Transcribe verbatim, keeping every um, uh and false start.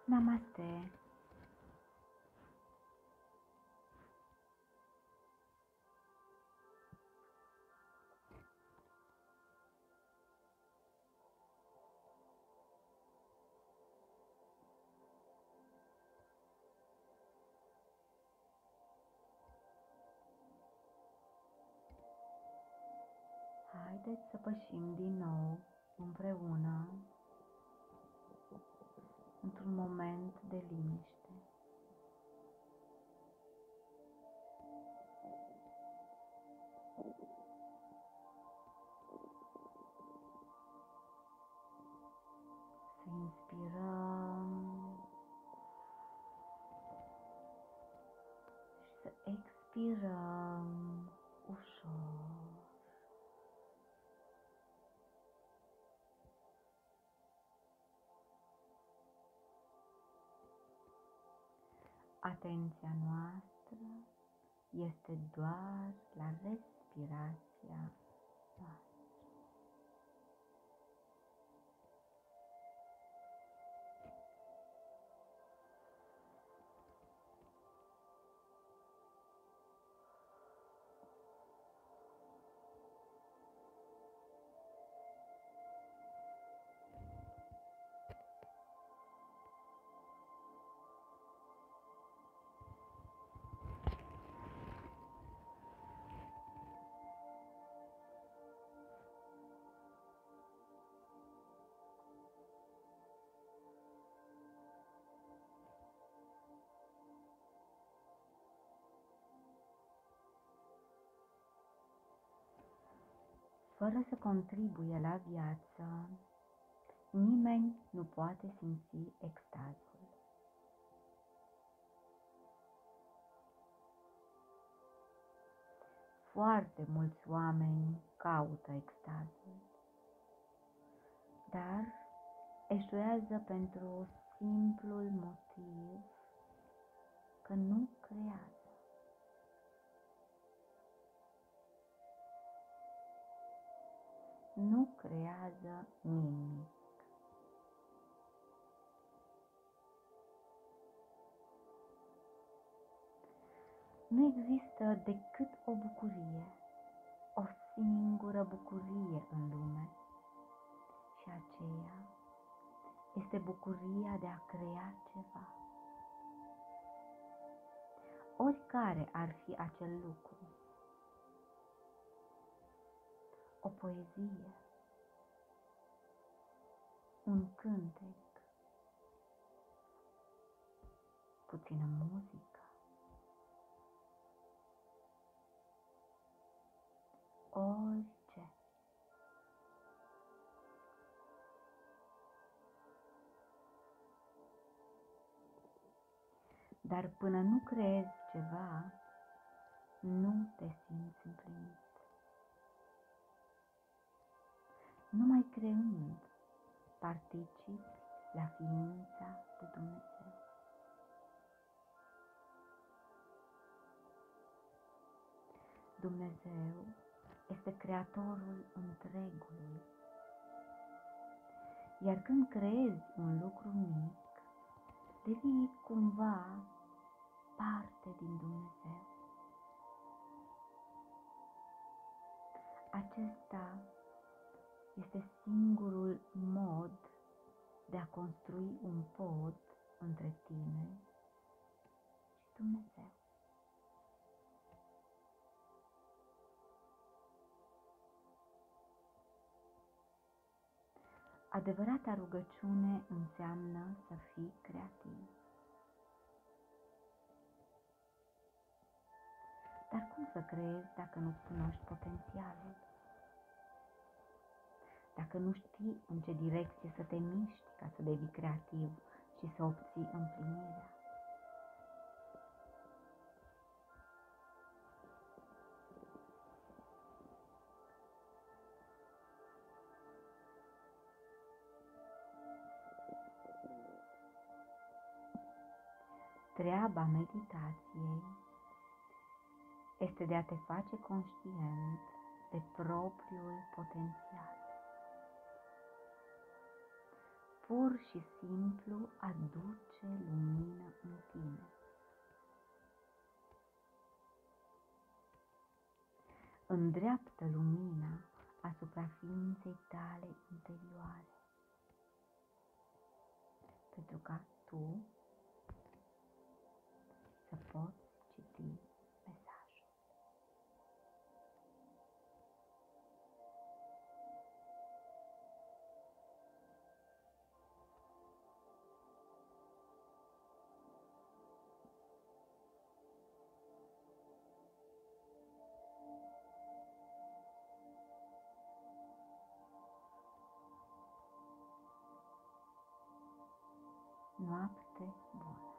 Namaste! Haideți să pășim din nou împreună într-un moment de liniște. Să inspirăm și să expirăm ușor. Atenția noastră este doar la respirația noastră. Fără să contribuie la viață, nimeni nu poate simți extazul. Foarte mulți oameni caută extazul, dar eșuează pentru simplul motiv că nu creează. Nu creează nimic. Nu există decât o bucurie, o singură bucurie în lume, și aceea este bucuria de a crea ceva. Oricare ar fi acel lucru. O poezie, un cântec, puțină muzică, orice. Dar până nu creezi ceva, nu te simți împlinit. Numai creând participi la ființa lui Dumnezeu. Dumnezeu este creatorul întregului. Iar când creezi un lucru mic, devii cumva parte din Dumnezeu. Acesta este singurul mod de a construi un pod între tine și Dumnezeu. Adevărata rugăciune înseamnă să fii creativ. Dar cum să creezi dacă nu cunoști potențialul? Dacă nu știi în ce direcție să te miști ca să devii creativ și să obții împlinirea? Treaba meditației este de a te face conștient de propriul potențial. pur și simplu aduce lumină în tine. Îndreaptă lumina asupra ființei tale interioare, pentru ca tu să poți citi mesajul. Noapte bună!